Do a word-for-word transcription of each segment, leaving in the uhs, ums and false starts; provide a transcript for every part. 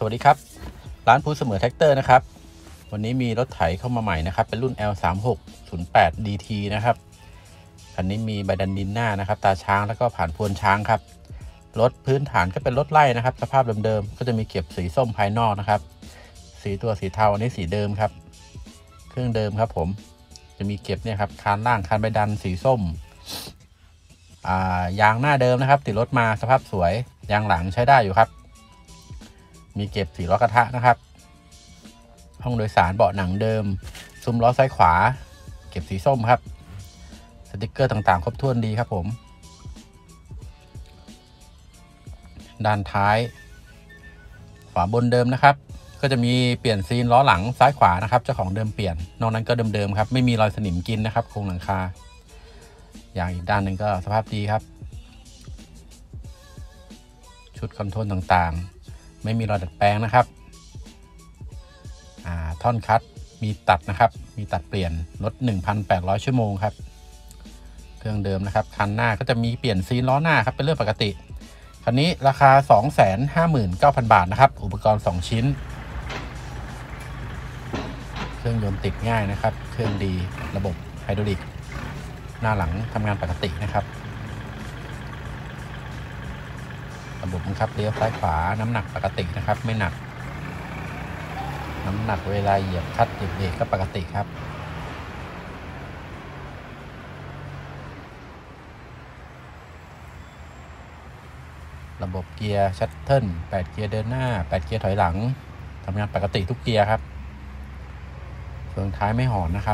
สวัสดีครับร้านภูเสมอแท็กเตอร์นะครับวันนี้มีรถไถเข้ามาใหม่นะครับเป็นรุ่น แอล สามหกศูนย์แปด ดี ที นะครับคันนี้มีใบดันดินหน้านะครับตาช้างแล้วก็ผ่านพรวนช้างครับรถพื้นฐานก็เป็นรถไล่นะครับสภาพเดิมๆก็จะมีเก็บสีส้มภายนอกนะครับสีตัวสีเทาอันนี้สีเดิมครับเครื่องเดิมครับผมจะมีเก็บเนี่ยครับคานล่างคานใบดันสีส้มอ่ายางหน้าเดิมนะครับติดรถมาสภาพสวยยางหลังใช้ได้อยู่ครับมีเก็บสีล้อกระทะนะครับห้องโดยสารเบาะหนังเดิมซุ้มล้อซ้ายขวาเก็บสีส้มครับสติกเกอร์ต่างๆครบถ้วนดีครับผมด้านท้ายฝาบนเดิมนะครับก็จะมีเปลี่ยนซีนล้อหลังซ้ายขวานะครับเจ้าของเดิมเปลี่ยนนอกนั้นก็เดิมๆครับไม่มีรอยสนิมกินนะครับโครงหลังคาอย่างอีกด้านหนึ่งก็สภาพดีครับชุดคอนโทรลต่างๆไม่มีรอยดัดแปลงนะครับอ่าท่อนคัทมีตัดนะครับมีตัดเปลี่ยนรถ หนึ่งพันแปดร้อย ชั่วโมงครับเครื่องเดิมนะครับคันหน้าก็จะมีเปลี่ยนซีนล้อหน้าครับเป็นเรื่องปกติคันนี้ราคา สองแสนห้าหมื่นเก้าพัน บาทนะครับอุปกรณ์สองชิ้นเครื่องยนต์ติดง่ายนะครับเครื่องดีระบบไฮดรอลิกหน้าหลังทำงานปกตินะครับระบบบังคับเลี้ยวซ้ายขวาน้ำหนักปกตินะครับไม่หนักน้ำหนักเวลาเหยียบคลัตช์เหยียบเบรกก็ปกติครับระบบเกียร์ชัตเทิลแปดเกียร์เดินหน้าแปดเกียร์ถอยหลังทำงานปกติทุกเกียร์ครับเฟืองท้ายไม่หอนนะครับ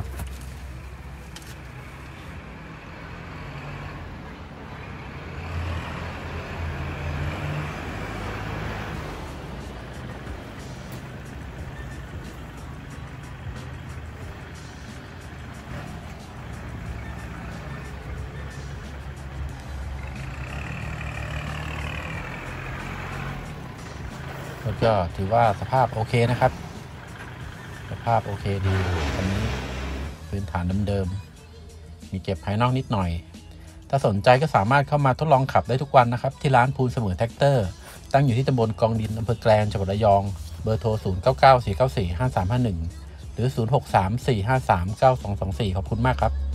แล้วก็ถือว่าสภาพโอเคนะครับสภาพโอเคดีอันนี้พื้นฐานเดิมๆมีเก็บภายนอกนิดหน่อยถ้าสนใจก็สามารถเข้ามาทดลองขับได้ทุกวันนะครับที่ร้านภูเสมอแท็กเตอร์ตั้งอยู่ที่ตำบลกองดินอำเภอแกลงจังหวัดระยองเบอร์โทรศูนย์ เก้า เก้า สี่ เก้า สี่ ห้า สาม ห้า หนึ่งหรือศูนย์ หก สาม สี่ ห้า สาม เก้า สอง สอง สี่ขอบคุณมากครับ